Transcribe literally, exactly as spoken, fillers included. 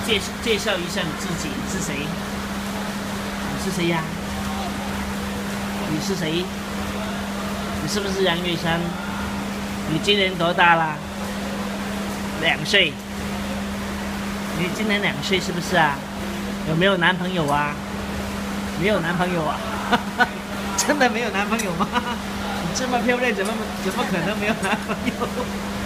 介介绍一下你自己，你是谁？你是谁呀？你是谁？你是不是杨月山？你今年多大啦？两岁。你今年两岁是不是啊？有没有男朋友啊？没有男朋友啊？真的没有男朋友吗？你这么漂亮，怎么怎么可能没有男朋友？